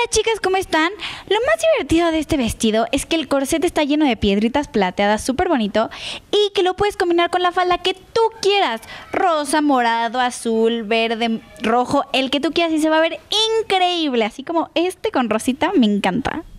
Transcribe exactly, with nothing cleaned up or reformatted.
Hola chicas, ¿cómo están? Lo más divertido de este vestido es que el corset está lleno de piedritas plateadas, súper bonito, y que lo puedes combinar con la falda que tú quieras. Rosa, morado, azul, verde, rojo, el que tú quieras, y se va a ver increíble. Así como este con rosita, me encanta.